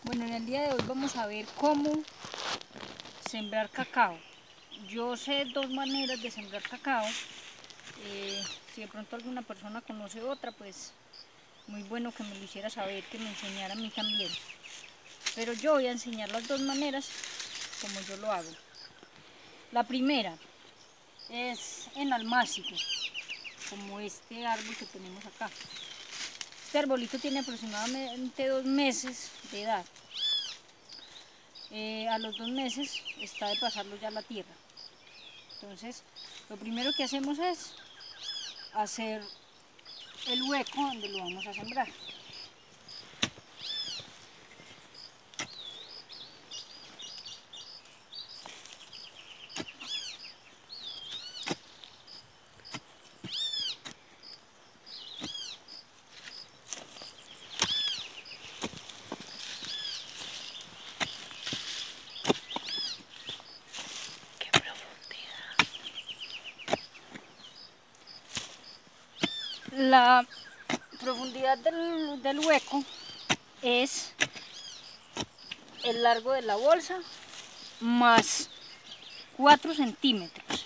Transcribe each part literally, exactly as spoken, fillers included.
Bueno, en el día de hoy vamos a ver cómo sembrar cacao. Yo sé dos maneras de sembrar cacao. Eh, si de pronto alguna persona conoce otra, pues muy bueno que me lo hiciera saber, que me enseñara a mí también. Pero yo voy a enseñar las dos maneras como yo lo hago. La primera es en almácigo, como este árbol que tenemos acá. Este arbolito tiene aproximadamente dos meses de edad. Eh, a los dos meses está de pasarlo ya a la tierra. Entonces, lo primero que hacemos es hacer el hueco donde lo vamos a sembrar. ¡Qué profundidad! La profundidad del, del hueco es el largo de la bolsa más cuatro centímetros.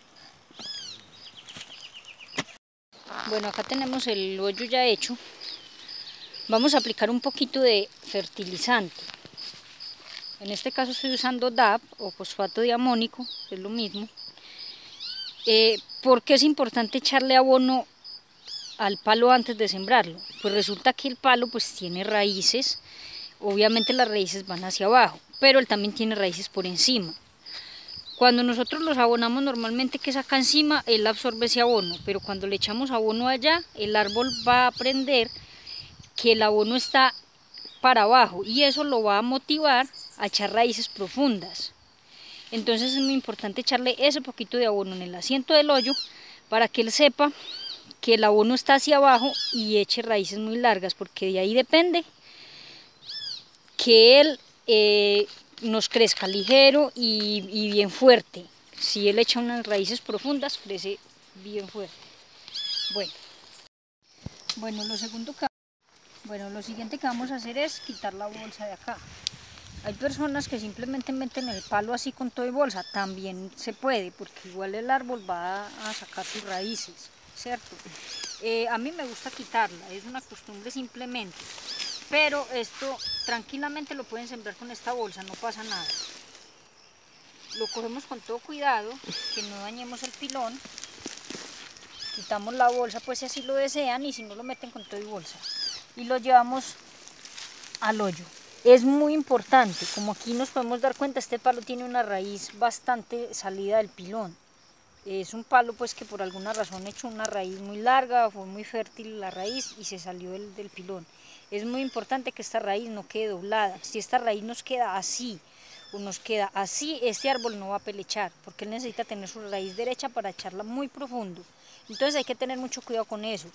Bueno, acá tenemos el hoyo ya hecho. Vamos a aplicar un poquito de fertilizante. En este caso estoy usando D A P o fosfato diamónico, es lo mismo. Eh, ¿Por qué es importante echarle abono al palo antes de sembrarlo? Pues resulta que el palo pues tiene raíces, obviamente las raíces van hacia abajo, pero él también tiene raíces por encima. Cuando nosotros los abonamos normalmente que saca encima, él absorbe ese abono, pero cuando le echamos abono allá, el árbol va a aprender que el abono está para abajo y eso lo va a motivar a echar raíces profundas. Entonces es muy importante echarle ese poquito de abono en el asiento del hoyo para que él sepa que el abono está hacia abajo y eche raíces muy largas, porque de ahí depende que él eh, nos crezca ligero y, y bien fuerte. Si él echa unas raíces profundas, crece bien fuerte. Bueno, bueno, lo segundo que, bueno, lo siguiente que vamos a hacer es quitar la bolsa de acá. Hay personas que simplemente meten el palo así con todo y bolsa, también se puede, porque igual el árbol va a sacar sus raíces, ¿cierto? Eh, a mí me gusta quitarla, es una costumbre simplemente, pero esto tranquilamente lo pueden sembrar con esta bolsa, no pasa nada. Lo cogemos con todo cuidado, que no dañemos el pilón, quitamos la bolsa pues si así lo desean y si no lo meten con todo y bolsa. Y lo llevamos al hoyo. Es muy importante, como aquí nos podemos dar cuenta, este palo tiene una raíz bastante salida del pilón. Es un palo pues que por alguna razón ha hecho una raíz muy larga, fue muy fértil la raíz y se salió del, del pilón. Es muy importante que esta raíz no quede doblada. Si esta raíz nos queda así o nos queda así, este árbol no va a pelechar, porque él necesita tener su raíz derecha para echarla muy profundo. Entonces hay que tener mucho cuidado con eso.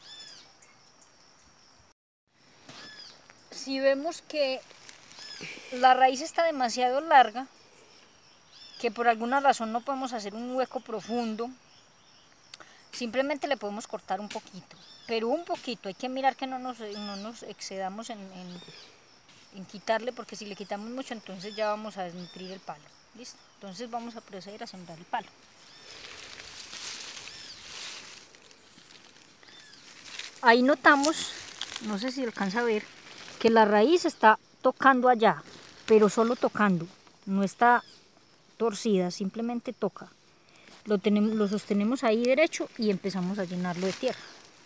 Si vemos que la raíz está demasiado larga, que por alguna razón no podemos hacer un hueco profundo, simplemente le podemos cortar un poquito, pero un poquito, hay que mirar que no nos, no nos excedamos en, en, en quitarle, porque si le quitamos mucho entonces ya vamos a desnutrir el palo. ¿Listo? Entonces vamos a proceder a sembrar el palo. Ahí notamos, no sé si alcanza a ver, que la raíz está tocando allá, pero solo tocando, no está torcida, simplemente toca. Lo, tenemos, lo sostenemos ahí derecho y empezamos a llenarlo de tierra.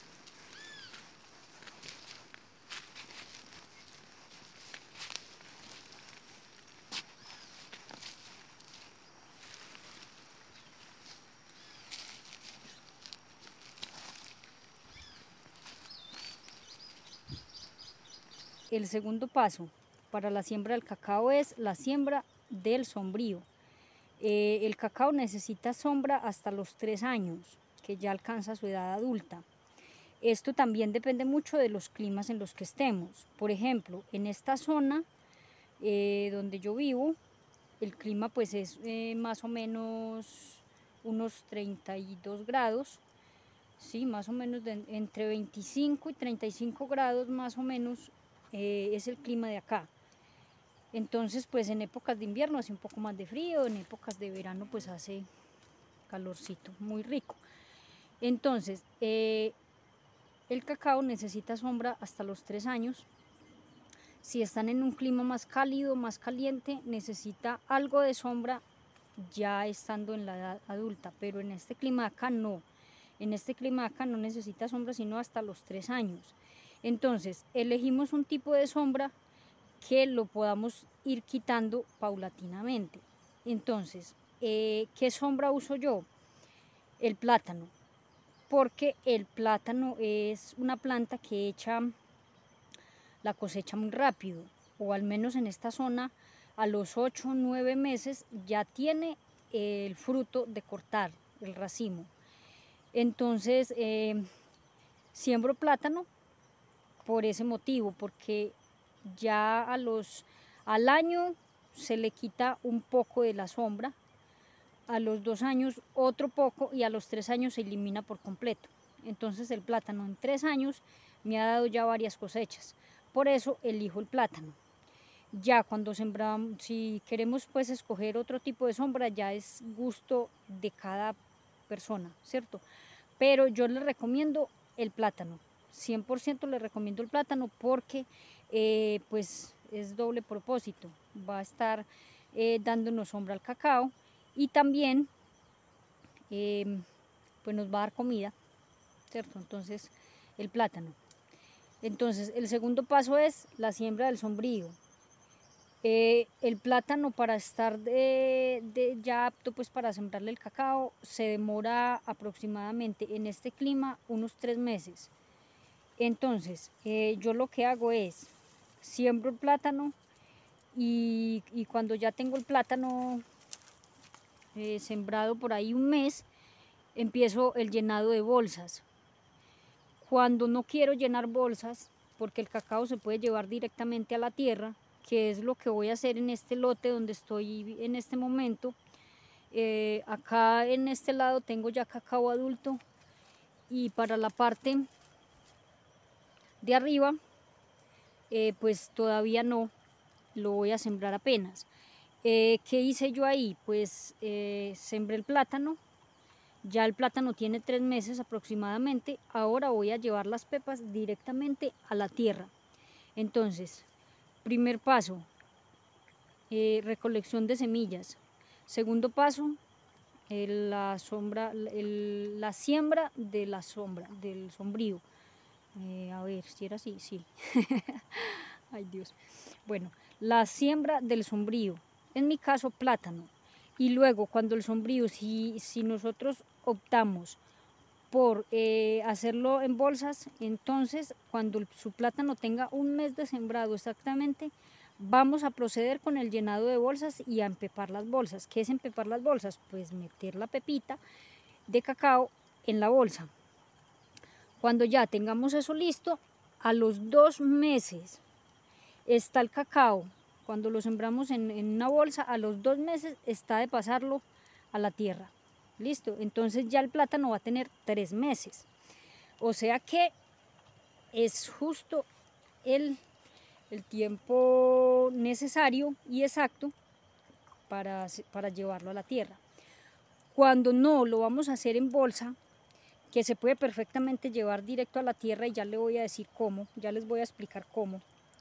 El segundo paso para la siembra del cacao es la siembra del sombrío. Eh, el cacao necesita sombra hasta los tres años, que ya alcanza su edad adulta. Esto también depende mucho de los climas en los que estemos. Por ejemplo, en esta zona eh, donde yo vivo, el clima pues es eh, más o menos unos treinta y dos grados, sí, más o menos de, entre veinticinco y treinta y cinco grados más o menos eh, es el clima de acá. Entonces pues en épocas de invierno hace un poco más de frío, en épocas de verano pues hace calorcito, muy rico. Entonces eh, el cacao necesita sombra hasta los tres años. Si están en un clima más cálido, más caliente, necesita algo de sombra ya estando en la edad adulta, pero en este clima acá no. En este clima acá no necesita sombra sino hasta los tres años. Entonces elegimos un tipo de sombra que lo podamos ir quitando paulatinamente. Entonces, eh, ¿qué sombra uso yo? El plátano, porque el plátano es una planta que echa la cosecha muy rápido, o al menos en esta zona a los ocho o nueve meses ya tiene el fruto de cortar, el racimo. Entonces eh, siembro plátano por ese motivo, porque ya a los, al año se le quita un poco de la sombra, a los dos años otro poco y a los tres años se elimina por completo. Entonces el plátano en tres años me ha dado ya varias cosechas, por eso elijo el plátano. Ya cuando sembramos, si queremos pues escoger otro tipo de sombra, ya es gusto de cada persona, ¿cierto? Pero yo les recomiendo el plátano, cien por ciento les recomiendo el plátano porque eh, pues es doble propósito, va a estar eh, dándonos sombra al cacao y también eh, pues nos va a dar comida, ¿cierto? Entonces el plátano. Entonces el segundo paso es la siembra del sombrío. Eh, el plátano para estar de, de ya apto pues para sembrarle el cacao se demora aproximadamente en este clima unos tres meses. Entonces eh, yo lo que hago es siembro el plátano y, y cuando ya tengo el plátano eh, sembrado por ahí un mes, empiezo el llenado de bolsas. Cuando no quiero llenar bolsas, porque el cacao se puede llevar directamente a la tierra, que es lo que voy a hacer en este lote donde estoy en este momento. Eh, acá en este lado tengo ya cacao adulto y para la parte de arriba eh, pues todavía no, lo voy a sembrar apenas. Eh, ¿Qué hice yo ahí? Pues eh, sembré el plátano, ya el plátano tiene tres meses aproximadamente, ahora voy a llevar las pepas directamente a la tierra. Entonces, primer paso, eh, recolección de semillas. Segundo paso, eh, la, sombra, el, la siembra de la sombra, del sombrío. Eh, a ver, si era así, sí. Ay Dios. Bueno, la siembra del sombrío, en mi caso plátano. Y luego cuando el sombrío, si, si nosotros optamos por eh, hacerlo en bolsas, entonces cuando el, su plátano tenga un mes de sembrado exactamente, vamos a proceder con el llenado de bolsas y a empepar las bolsas. ¿Qué es empepar las bolsas? Pues meter la pepita de cacao en la bolsa. Cuando ya tengamos eso listo, a los dos meses está el cacao. Cuando lo sembramos en, en una bolsa, a los dos meses está de pasarlo a la tierra. Listo, entonces ya el plátano va a tener tres meses. O sea que es justo el, el tiempo necesario y exacto para, para llevarlo a la tierra. Cuando no lo vamos a hacer en bolsa, que se puede perfectamente llevar directo a la tierra y ya le voy a decir cómo, ya les voy a explicar cómo.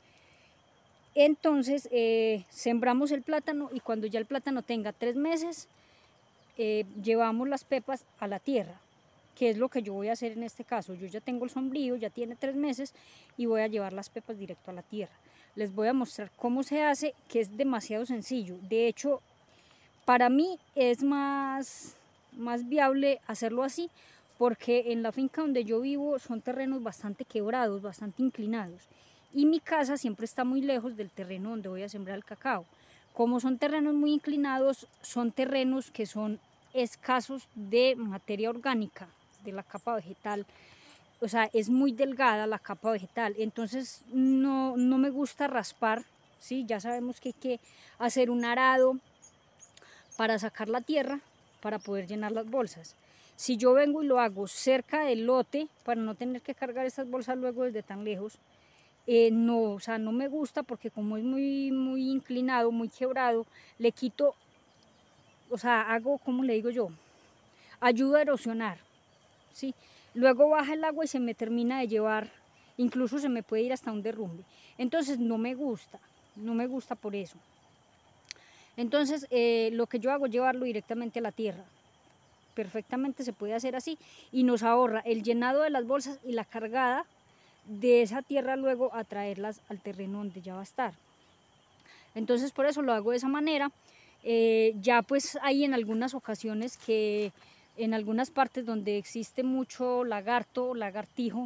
Entonces eh, sembramos el plátano y cuando ya el plátano tenga tres meses, eh, llevamos las pepas a la tierra, que es lo que yo voy a hacer en este caso. Yo ya tengo el sombrío, ya tiene tres meses y voy a llevar las pepas directo a la tierra. Les voy a mostrar cómo se hace, que es demasiado sencillo. De hecho, para mí es más, más viable hacerlo así, porque en la finca donde yo vivo son terrenos bastante quebrados, bastante inclinados, y mi casa siempre está muy lejos del terreno donde voy a sembrar el cacao. Como son terrenos muy inclinados, son terrenos que son escasos de materia orgánica, de la capa vegetal, o sea, es muy delgada la capa vegetal, entonces no, no me gusta raspar, ¿sí? Ya sabemos que hay que hacer un arado para sacar la tierra, para poder llenar las bolsas. Si yo vengo y lo hago cerca del lote, para no tener que cargar estas bolsas luego desde tan lejos, eh, no, o sea, no me gusta porque como es muy, muy inclinado, muy quebrado, le quito, o sea, hago, ¿cómo le digo yo? Ayuda a erosionar, ¿sí? Luego baja el agua y se me termina de llevar, incluso se me puede ir hasta un derrumbe. Entonces no me gusta, no me gusta por eso. Entonces eh, lo que yo hago es llevarlo directamente a la tierra. Perfectamente se puede hacer así y nos ahorra el llenado de las bolsas y la cargada de esa tierra luego a traerlas al terreno donde ya va a estar. Entonces por eso lo hago de esa manera. Eh, ya pues hay en algunas ocasiones que en algunas partes donde existe mucho lagarto, lagartijo,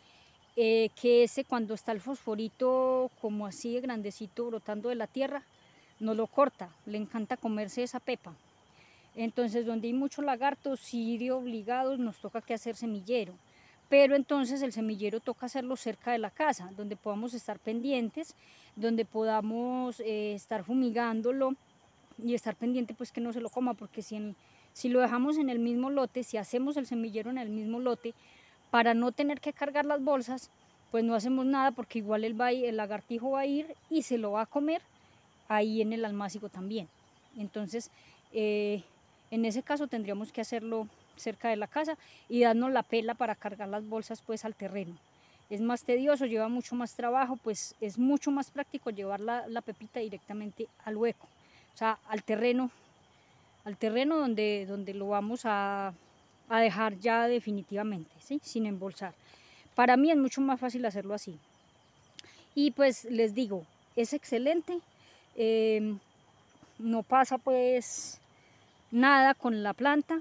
eh, que ese cuando está el fosforito como así de grandecito brotando de la tierra, no lo corta, le encanta comerse esa pepa. Entonces donde hay muchos lagartos, sí de obligados nos toca que hacer semillero, pero entonces el semillero toca hacerlo cerca de la casa, donde podamos estar pendientes, donde podamos eh, estar fumigándolo y estar pendiente pues que no se lo coma, porque si, en, si lo dejamos en el mismo lote, si hacemos el semillero en el mismo lote, para no tener que cargar las bolsas, pues no hacemos nada, porque igual el, va a ir, el lagartijo va a ir y se lo va a comer ahí en el almácigo también. Entonces, eh, en ese caso tendríamos que hacerlo cerca de la casa y darnos la pela para cargar las bolsas pues al terreno. Es más tedioso, lleva mucho más trabajo, pues es mucho más práctico llevar la, la pepita directamente al hueco, o sea, al terreno, al terreno donde, donde lo vamos a, a dejar ya definitivamente, ¿sí? Sin embolsar. Para mí es mucho más fácil hacerlo así. Y pues les digo, es excelente, eh, no pasa pues nada con la planta,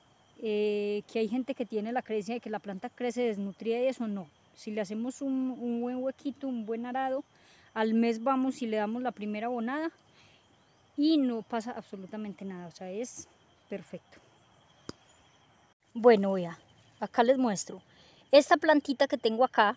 eh, que hay gente que tiene la creencia de que la planta crece desnutrida y eso no. Si le hacemos un, un buen huequito, un buen arado, al mes vamos y le damos la primera abonada y no pasa absolutamente nada, o sea, es perfecto. Bueno, vea, acá les muestro. Esta plantita que tengo acá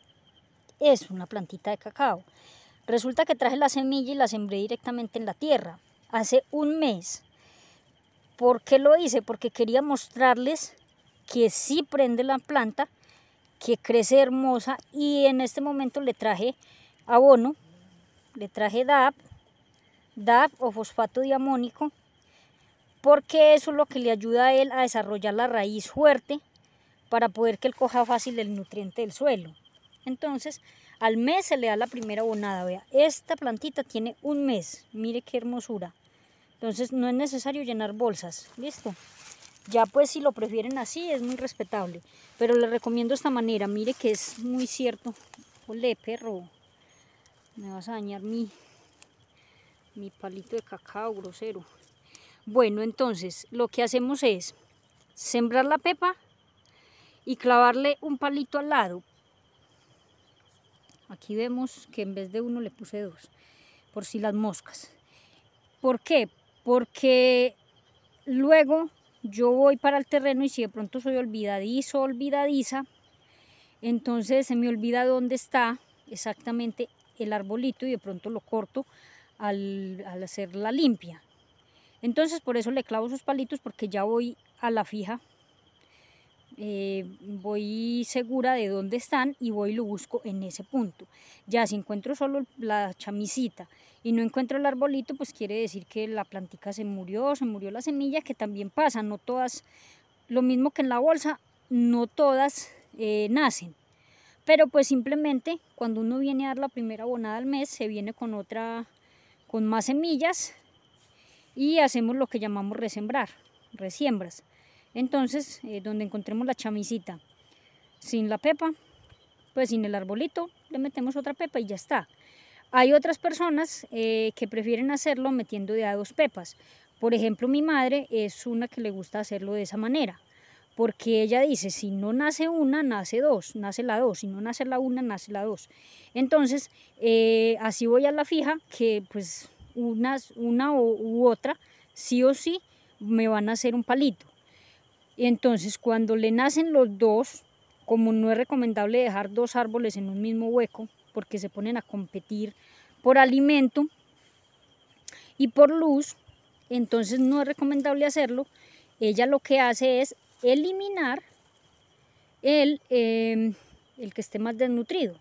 es una plantita de cacao. Resulta que traje la semilla y la sembré directamente en la tierra hace un mes. ¿Por qué lo hice? Porque quería mostrarles que sí prende la planta, que crece hermosa, y en este momento le traje abono, le traje D A P, D A P o fosfato diamónico, porque eso es lo que le ayuda a él a desarrollar la raíz fuerte para poder que él coja fácil el nutriente del suelo. Entonces, al mes se le da la primera abonada. Vea, esta plantita tiene un mes, mire qué hermosura. Entonces no es necesario llenar bolsas, ¿listo? Ya pues si lo prefieren así es muy respetable, pero les recomiendo esta manera. Mire que es muy cierto. Ole, perro, me vas a dañar mi, mi palito de cacao grosero. Bueno, entonces lo que hacemos es sembrar la pepa y clavarle un palito al lado. Aquí vemos que en vez de uno le puse dos, por si las moscas. ¿Por qué? Porque luego yo voy para el terreno y si de pronto soy olvidadizo o olvidadiza, entonces se me olvida dónde está exactamente el arbolito y de pronto lo corto al, al hacer la limpia. Entonces por eso le clavo sus palitos, porque ya voy a la fija, eh, voy segura de dónde están y voy y lo busco en ese punto. Ya si encuentro solo la chamisita y no encuentro el arbolito, pues quiere decir que la plantica se murió, se murió la semilla, que también pasa, no todas, lo mismo que en la bolsa, no todas eh, nacen. Pero pues simplemente cuando uno viene a dar la primera abonada al mes, se viene con otra, con más semillas y hacemos lo que llamamos resembrar, resiembras. Entonces, eh, donde encontremos la chamisita sin la pepa, pues sin el arbolito, le metemos otra pepa y ya está. Hay otras personas eh, que prefieren hacerlo metiendo de a dos pepas. Por ejemplo, mi madre es una que le gusta hacerlo de esa manera, porque ella dice, si no nace una, nace dos, nace la dos, si no nace la una, nace la dos. Entonces, eh, así voy a la fija, que pues unas, una u, u otra, sí o sí, me van a hacer un palito. Y entonces cuando le nacen los dos, como no es recomendable dejar dos árboles en un mismo hueco, porque se ponen a competir por alimento y por luz, entonces no es recomendable hacerlo. Ella lo que hace es eliminar el, eh, el que esté más desnutrido.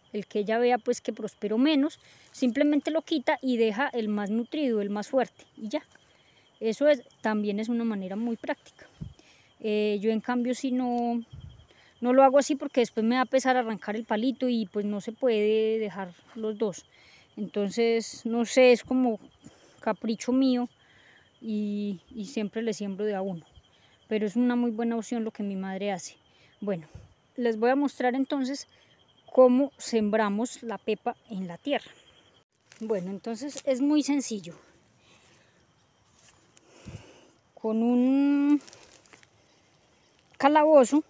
el que ella vea pues que prosperó menos, simplemente lo quita y deja el más nutrido, el más fuerte y ya. Eso es, también es una manera muy práctica. Eh, yo en cambio si no, no lo hago así porque después me va a pesar arrancar el palito y pues no se puede dejar los dos. Entonces no sé, es como capricho mío y, y siempre le siembro de a uno. Pero es una muy buena opción lo que mi madre hace. Bueno, les voy a mostrar entonces cómo sembramos la pepa en la tierra. Bueno, entonces es muy sencillo. Con un calabozo,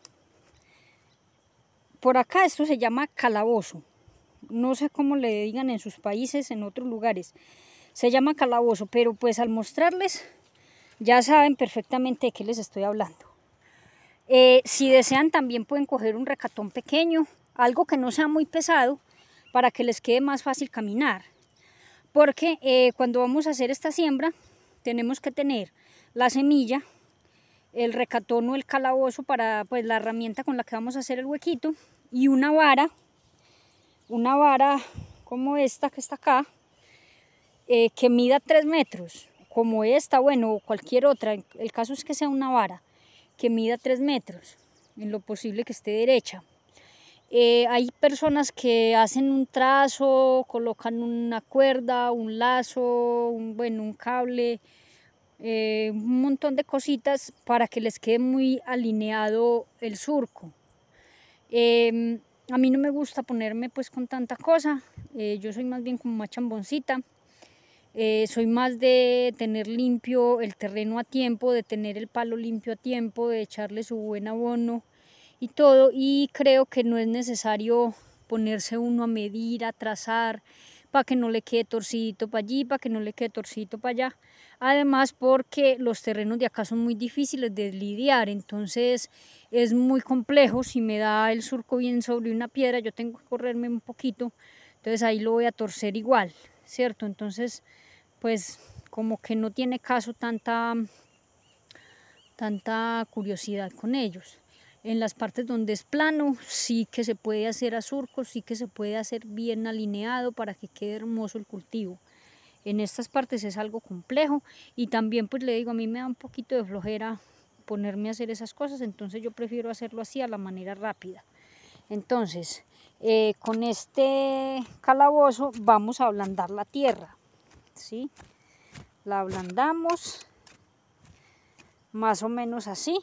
por acá esto se llama calabozo, no sé cómo le digan en sus países, en otros lugares, se llama calabozo, pero pues al mostrarles ya saben perfectamente de qué les estoy hablando. Eh, si desean también pueden coger un recatón pequeño, algo que no sea muy pesado para que les quede más fácil caminar, porque eh, cuando vamos a hacer esta siembra tenemos que tener la semilla, el recatón o el calabozo para pues la herramienta con la que vamos a hacer el huequito y una vara, una vara como esta que está acá, eh, que mida tres metros, como esta, bueno, o cualquier otra, el caso es que sea una vara que mida tres metros, en lo posible que esté derecha. Eh, hay personas que hacen un trazo, colocan una cuerda, un lazo, un, bueno, un cable, eh, un montón de cositas para que les quede muy alineado el surco. Eh, a mí no me gusta ponerme pues con tanta cosa, eh, yo soy más bien como más chamboncita. Eh, soy más de tener limpio el terreno a tiempo, de tener el palo limpio a tiempo, de echarle su buen abono y todo, y creo que no es necesario ponerse uno a medir, a trazar, para que no le quede torcidito para allí, para que no le quede torcidito para allá. Además porque los terrenos de acá son muy difíciles de lidiar, entonces es muy complejo. Si me da el surco bien sobre una piedra, yo tengo que correrme un poquito, entonces ahí lo voy a torcer igual, ¿cierto? Entonces pues como que no tiene caso tanta, tanta curiosidad con ellos. En las partes donde es plano sí que se puede hacer a surcos, sí que se puede hacer bien alineado para que quede hermoso el cultivo. En estas partes es algo complejo y también pues le digo, a mí me da un poquito de flojera ponerme a hacer esas cosas, entonces yo prefiero hacerlo así a la manera rápida. Entonces eh, con este calabozo vamos a ablandar la tierra, ¿sí? La ablandamos más o menos así.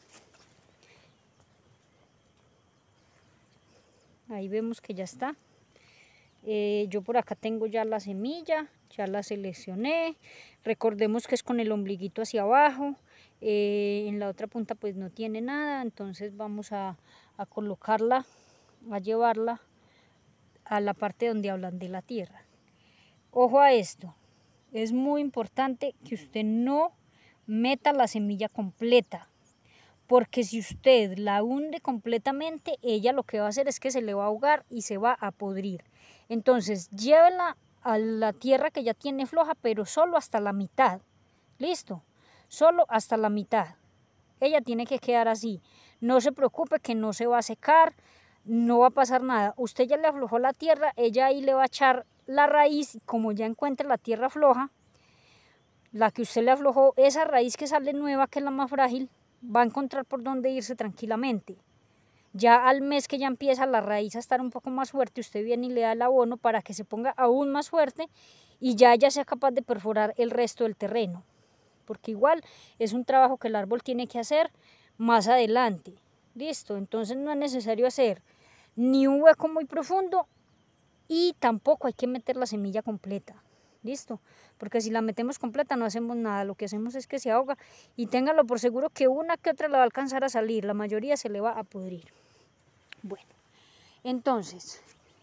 Ahí vemos que ya está. Eh, yo por acá tengo ya la semilla, ya la seleccioné. Recordemos que es con el ombliguito hacia abajo. Eh, en la otra punta pues no tiene nada, entonces vamos a, a colocarla, a llevarla a la parte donde ablandé la tierra. Ojo a esto, es muy importante que usted no meta la semilla completa, porque si usted la hunde completamente, ella lo que va a hacer es que se le va a ahogar y se va a podrir. Entonces llévela a la tierra que ya tiene floja, pero solo hasta la mitad, listo, solo hasta la mitad. Ella tiene que quedar así, no se preocupe que no se va a secar, no va a pasar nada. Usted ya le aflojó la tierra, ella ahí le va a echar la raíz, como ya encuentra la tierra floja, la que usted le aflojó, esa raíz que sale nueva, que es la más frágil, va a encontrar por dónde irse tranquilamente. Ya al mes que ya empieza la raíz a estar un poco más fuerte, usted viene y le da el abono para que se ponga aún más fuerte y ya ella sea capaz de perforar el resto del terreno. Porque igual es un trabajo que el árbol tiene que hacer más adelante. Listo, entonces no es necesario hacer ni un hueco muy profundo y tampoco hay que meter la semilla completa. Listo, porque si la metemos completa no hacemos nada, lo que hacemos es que se ahoga y téngalo por seguro que una que otra la va a alcanzar a salir, la mayoría se le va a pudrir. Bueno, entonces,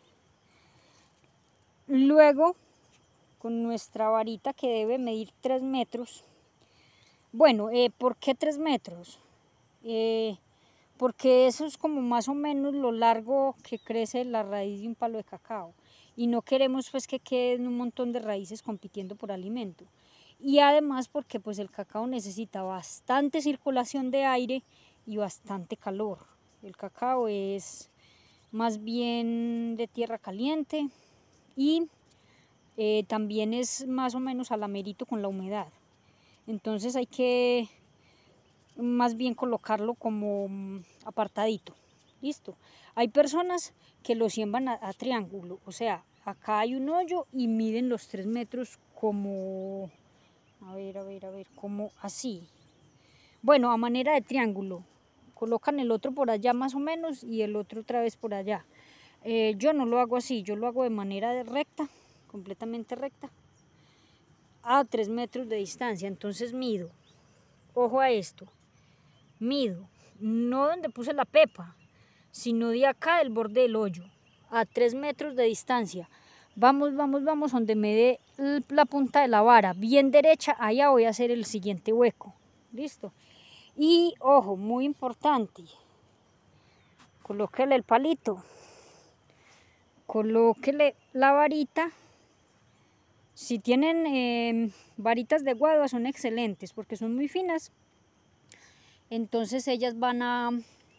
luego con nuestra varita que debe medir tres metros, bueno, eh, ¿por qué tres metros? Eh, porque eso es como más o menos lo largo que crece la raíz de un palo de cacao. Y no queremos pues que queden un montón de raíces compitiendo por alimento. Y además porque pues el cacao necesita bastante circulación de aire y bastante calor. El cacao es, más bien de tierra caliente y eh, también es más o menos alamerito con la humedad. Entonces hay que más bien colocarlo como apartadito. Listo. Hay personas que lo siembran a, a triángulo, o sea, acá hay un hoyo y miden los tres metros como, a ver, a ver, a ver, como así. Bueno, a manera de triángulo. Colocan el otro por allá más o menos y el otro otra vez por allá. Eh, yo no lo hago así, yo lo hago de manera de recta, completamente recta, a tres metros de distancia. Entonces mido, ojo a esto, mido, no donde puse la pepa, sino de acá del borde del hoyo, a tres metros de distancia. Vamos, vamos, vamos, donde me dé la punta de la vara, bien derecha, allá voy a hacer el siguiente hueco. Listo. Y ojo, muy importante, colóquele el palito, colóquele la varita. Si tienen eh, varitas de guadua son excelentes porque son muy finas, entonces ellas van a,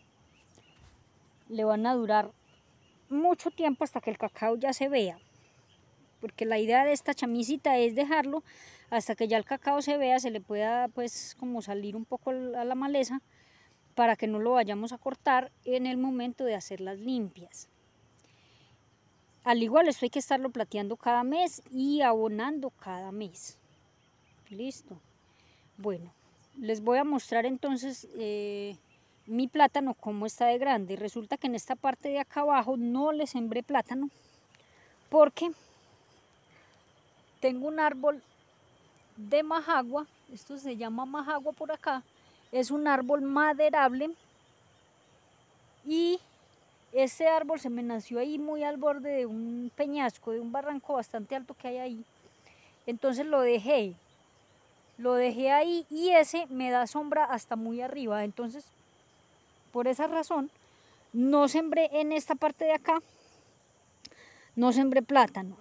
le van a durar mucho tiempo hasta que el cacao ya se vea, porque la idea de esta chamisita es dejarlo hasta que ya el cacao se vea, se le pueda pues como salir un poco a la maleza para que no lo vayamos a cortar en el momento de hacer las limpias. Al igual esto hay que estarlo plateando cada mes y abonando cada mes. Listo. Bueno, les voy a mostrar entonces eh, mi plátano cómo está de grande. Resulta que en esta parte de acá abajo no le sembré plátano porque tengo un árbol de majagua, esto se llama majagua por acá, es un árbol maderable y este árbol se me nació ahí muy al borde de un peñasco, de un barranco bastante alto que hay ahí. Entonces lo dejé, lo dejé ahí y ese me da sombra hasta muy arriba. Entonces, por esa razón, no sembré en esta parte de acá, no sembré plátano.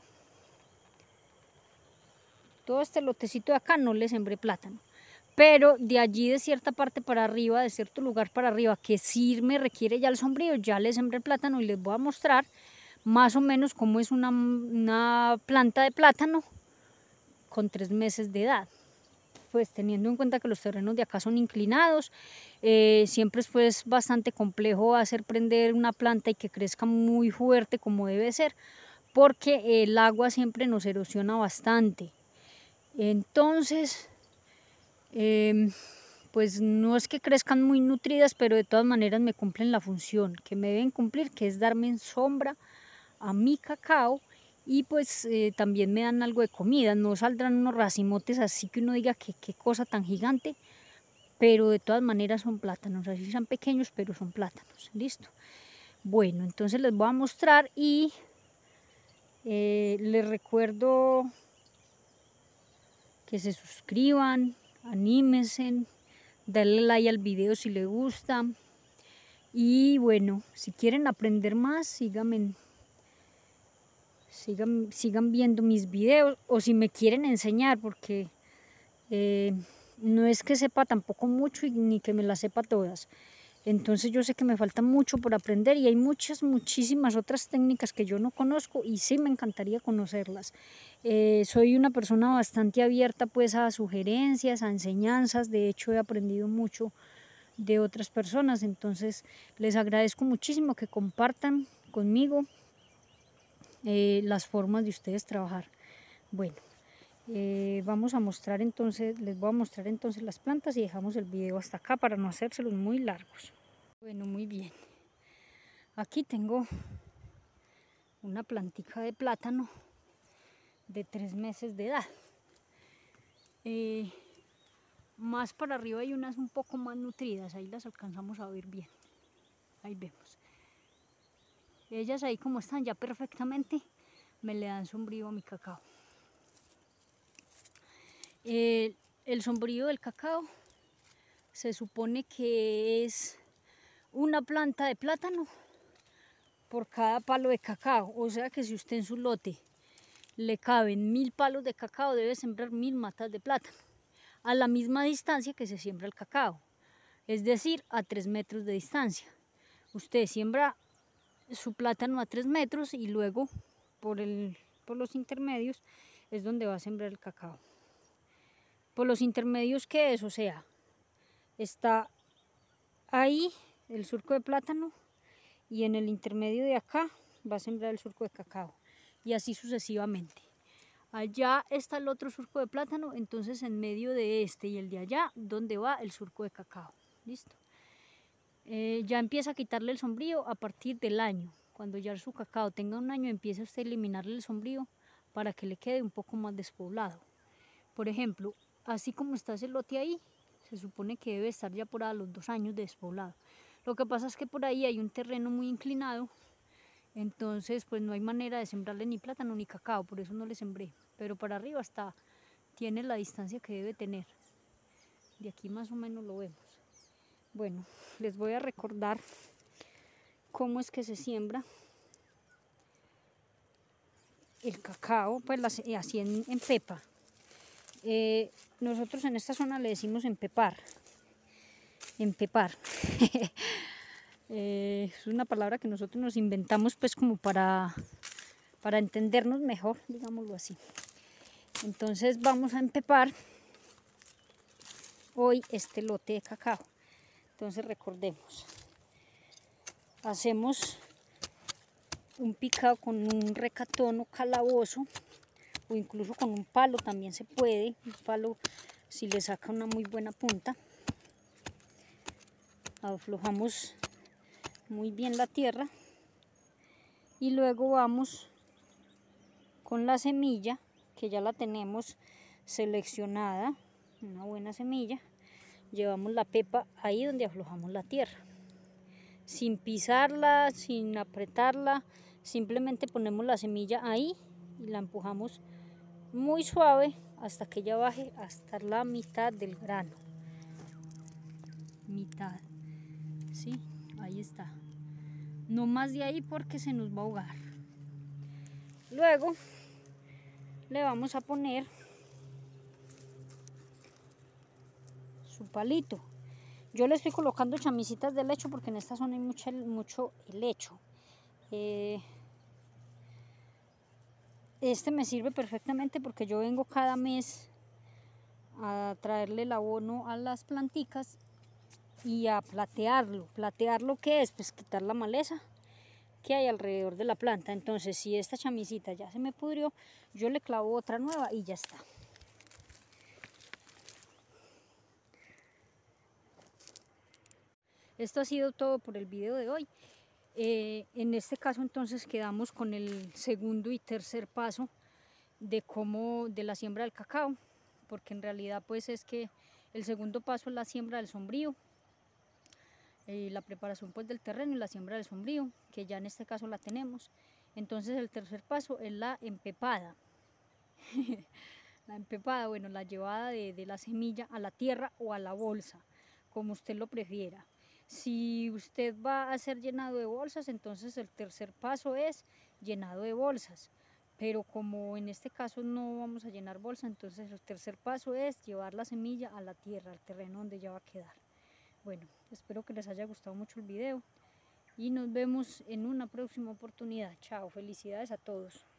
Todo este lotecito de acá no le sembré plátano. Pero de allí de cierta parte para arriba, de cierto lugar para arriba, que sí me requiere ya el sombrío, ya le sembré plátano y les voy a mostrar más o menos cómo es una, una planta de plátano con tres meses de edad. Pues teniendo en cuenta que los terrenos de acá son inclinados, eh, siempre es pues bastante complejo hacer prender una planta y que crezca muy fuerte como debe ser, porque el agua siempre nos erosiona bastante. Entonces, eh, pues no es que crezcan muy nutridas, pero de todas maneras me cumplen la función que me deben cumplir, que es darme sombra a mi cacao y pues eh, también me dan algo de comida. No saldrán unos racimotes así que uno diga que qué cosa tan gigante, pero de todas maneras son plátanos, así sean pequeños, pero son plátanos. Listo. Bueno, entonces les voy a mostrar y eh, les recuerdo que se suscriban, anímense, darle like al video si les gusta. Y bueno, si quieren aprender más, síganme, sigan, sigan viendo mis videos, o si me quieren enseñar, porque eh, no es que sepa tampoco mucho y ni que me las sepa todas. Entonces yo sé que me falta mucho por aprender y hay muchas, muchísimas otras técnicas que yo no conozco y sí me encantaría conocerlas. Eh, soy una persona bastante abierta pues a sugerencias, a enseñanzas, de hecho he aprendido mucho de otras personas, entonces les agradezco muchísimo que compartan conmigo eh, las formas de ustedes trabajar. Bueno, eh, vamos a mostrar entonces, les voy a mostrar entonces las plantas y dejamos el video hasta acá para no hacérselos muy largos. Bueno, muy bien. Aquí tengo una plantica de plátano de tres meses de edad. Eh, más para arriba hay unas un poco más nutridas, ahí las alcanzamos a ver bien. Ahí vemos. Ellas ahí como están ya perfectamente me le dan sombrío a mi cacao. Eh, el sombrío del cacao se supone que es una planta de plátano por cada palo de cacao, o sea que si usted en su lote le caben mil palos de cacao, debe sembrar mil matas de plátano a la misma distancia que se siembra el cacao, es decir, a tres metros de distancia. Usted siembra su plátano a tres metros y luego por, el, por los intermedios es donde va a sembrar el cacao. Por los intermedios, ¿qué es? O sea, está ahí el surco de plátano y en el intermedio de acá va a sembrar el surco de cacao y así sucesivamente. Allá está el otro surco de plátano, entonces en medio de este y el de allá, donde va el surco de cacao. ¿Listo? Eh, ya empieza a quitarle el sombrío a partir del año. Cuando ya su cacao tenga un año, empieza usted a eliminarle el sombrío para que le quede un poco más despoblado. Por ejemplo, así como está ese lote ahí, se supone que debe estar ya por a los dos años de despoblado. Lo que pasa es que por ahí hay un terreno muy inclinado, entonces pues no hay manera de sembrarle ni plátano ni cacao, por eso no le sembré. Pero para arriba está, tiene la distancia que debe tener. De aquí más o menos lo vemos. Bueno, les voy a recordar cómo es que se siembra el cacao, pues así en, en pepa. Eh, nosotros en esta zona le decimos empepar. Empepar. eh, es una palabra que nosotros nos inventamos pues como para, para entendernos mejor, digámoslo así. Entonces vamos a empepar hoy este lote de cacao. Entonces recordemos, hacemos un picado con un recatón o calabozo, o incluso con un palo también se puede, un palo si le saca una muy buena punta. Aflojamos muy bien la tierra y luego vamos con la semilla, que ya la tenemos seleccionada, una buena semilla, llevamos la pepa ahí donde aflojamos la tierra, sin pisarla, sin apretarla, simplemente ponemos la semilla ahí y la empujamos muy suave hasta que ella baje hasta la mitad del grano. Mitad, ¿sí? Ahí está. No más de ahí porque se nos va a ahogar. Luego le vamos a poner su palito. Yo le estoy colocando chamicitas de lecho porque en esta zona hay mucho, mucho helecho. Eh, este me sirve perfectamente porque yo vengo cada mes a traerle el abono a las planticas y a platearlo. ¿Platearlo qué es? Pues quitar la maleza que hay alrededor de la planta. Entonces si esta chamisita ya se me pudrió, yo le clavo otra nueva y ya está. Esto ha sido todo por el video de hoy. Eh, en este caso entonces quedamos con el segundo y tercer paso de cómo de la siembra del cacao, porque en realidad pues es que el segundo paso es la siembra del sombrío, eh, la preparación pues del terreno y la siembra del sombrío, que ya en este caso la tenemos. Entonces el tercer paso es la empepada. La empepada, bueno, la llevada de, de la semilla a la tierra o a la bolsa, como usted lo prefiera. Si usted va a ser llenado de bolsas, entonces el tercer paso es llenado de bolsas. Pero como en este caso no vamos a llenar bolsa, entonces el tercer paso es llevar la semilla a la tierra, al terreno donde ya va a quedar. Bueno, espero que les haya gustado mucho el video y nos vemos en una próxima oportunidad. Chao, felicidades a todos.